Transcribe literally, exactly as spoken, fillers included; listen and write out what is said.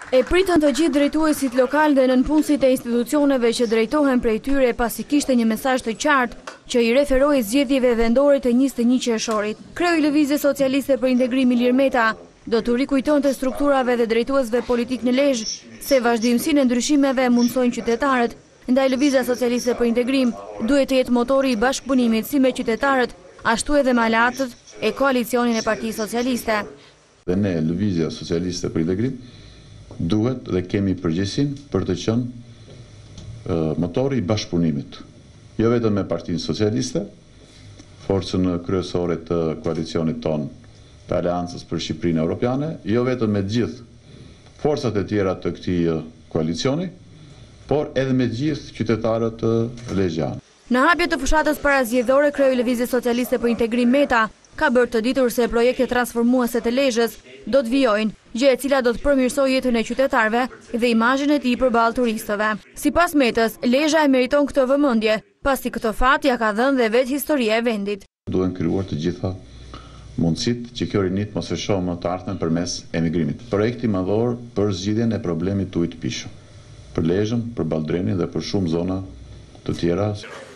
E pritën të gjithë drejtuesit lokal dhe nënpunësit e institucioneve që drejtohen prej tyre pasi kishte një mesazh të qartë që i referoi zgjedhjeve vendore të njëzet e një qershorit. Kreu i Lëvizjes Socialiste për Integrim Ilir Meta do të rikujtonte strukturave dhe drejtuesve politik në Lezhë se vazhdimsinë e ndryshimeve mundsojnë qytetarët, ndaj Lëvizja Socialiste për Integrim duhet të jetë motori i bashkëpunimit si me qytetarët, ashtu edhe me aleatët e koalicionin e Partisë Socialiste. Dhe ne Lëvizja Socialiste për Integrim duhet dhe kemi përgjegjësinë për të qenë uh, motori i bashkëpunimit. Jo vetëm me Partinë Socialiste, forcën kryesore të koalicionit ton të Aleancës për Shqipërinë Evropiane, jo vetëm me gjithë forcat e tjera të këtij koalicioni, por edhe me gjithë qytetarët lezhjanë. Në hapje të fushatës parazgjedhore, kreu i Lëvizjes Socialiste për Integrim Meta ka bërë të ditur se projekte transformuese të Lezhës do të vijojnë, gjë e cila do të përmirësojë jetën e qytetarëve dhe imazhin e tij përballë turistëve. Sipas Metës, Lezhë e meriton këtë vëmendje, pasi këtë fat ja ka dhënë dhe vetë historia e vendit. Duhen krijuar të gjitha mundësitë që kjo rinit mos e shohë më të ardhmen përmes emigrimit. Projekti madhor për zgjidhjen e problemit të ujit të pishëm, për Lezhën, për Ballndrenin dhe për shumë zona të tjera.